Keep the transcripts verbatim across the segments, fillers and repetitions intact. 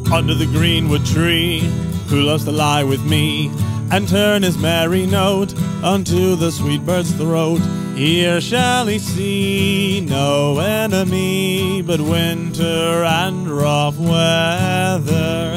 under the greenwood tree, who loves to lie with me and turn his merry note unto the sweet bird's throat. Here shall he see no enemy but winter and rough weather.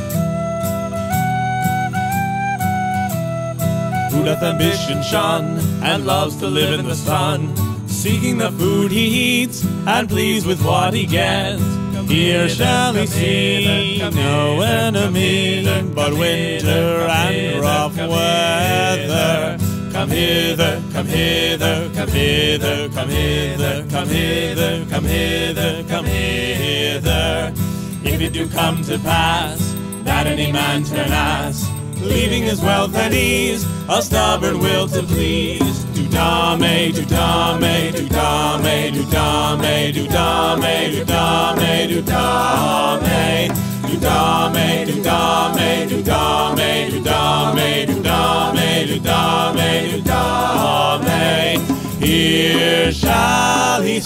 Who doth ambition shun and loves to live in the sun, seeking the food he eats and pleased with what he gets. Here shall he see no enemy but winter and rough weather. Come hither, come hither, come hither, come hither, come hither, come hither, come hither. If it do come to pass that any man turn ass, leaving his wealth and ease, a stubborn will to please, do dame, do dame, do dame, do dame, do dame, do dame, do dame, do dame, do dame, do dame, do dame, do dame, do dame, do dame. Here shall he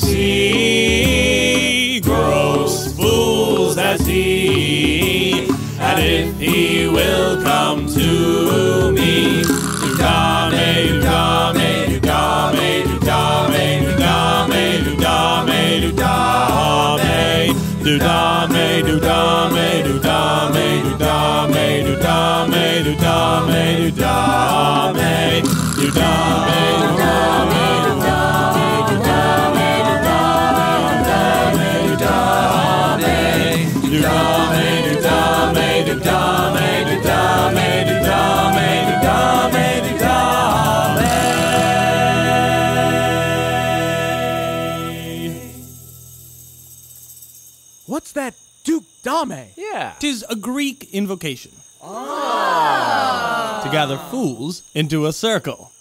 see gross fools as he, and if he will come to me, do dame, do dame, do dame, do dame, do dame, do dame, do dame, do dame, do dame, do dame, do dame, do dame, do dame, do dame, do dame, do dame. What's that Duke Dame? Yeah. Tis a Greek invocation Ah. to gather fools into a circle.